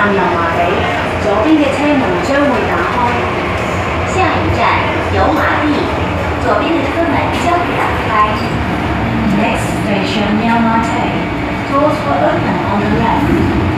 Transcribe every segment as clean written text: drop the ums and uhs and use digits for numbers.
站油麻地，左邊嘅車門將會打開。 下一站油麻地，左边的车门将会打开。 Next station Yaomate. Doors will open on the left.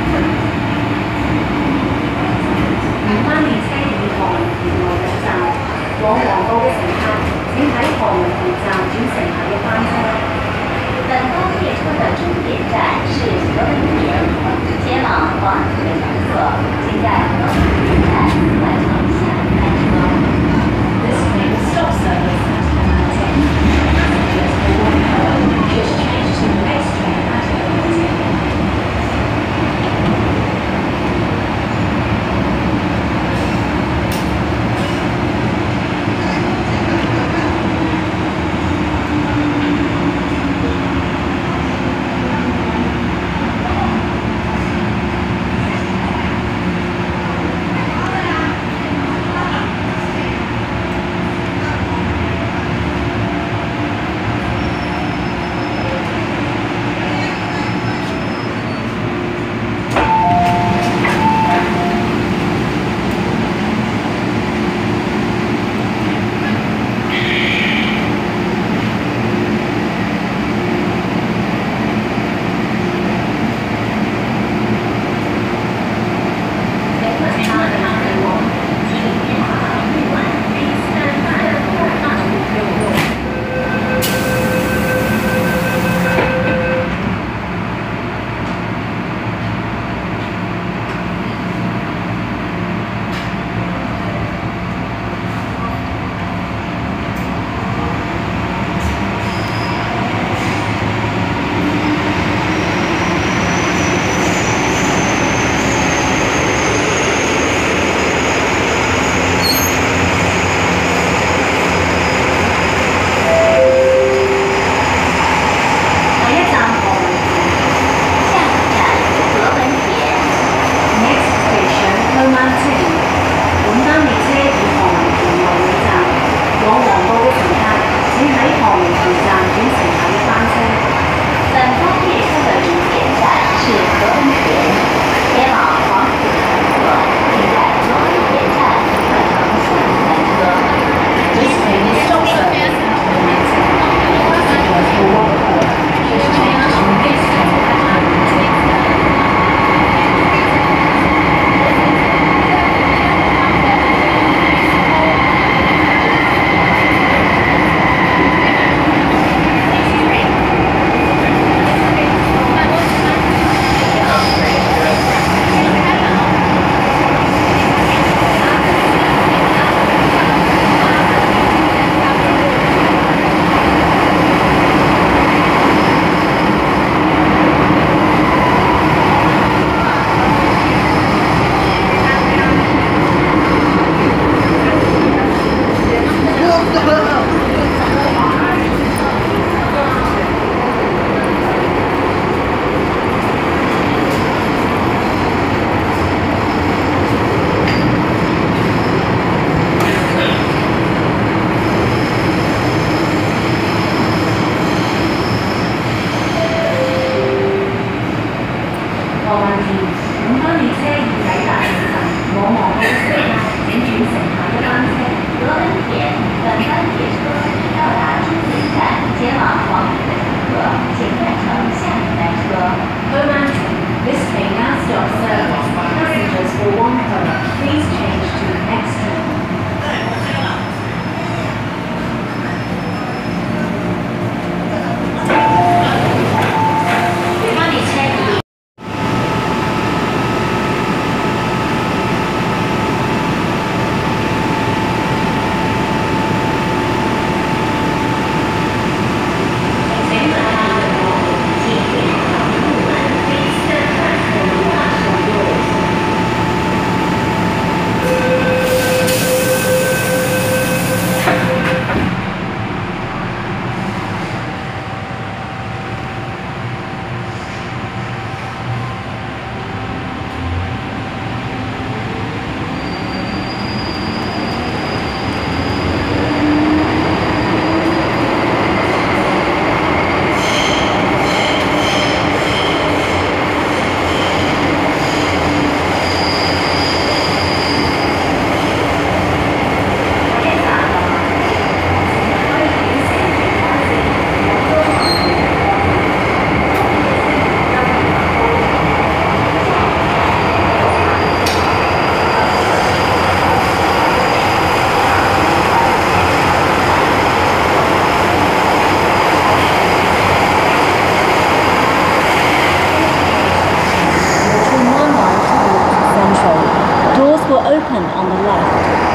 原班列車以何文田為入站，往黃埔嘅乘客請喺何文田站轉乘下一班車。 本班列车的终点站是何文田，前往黄埔的乘客，请在何文田站换乘下一班车。 This train will stop service at Yaomate. Passengers will walk home. Just change to the next train at Yaomate. 请 open on the left.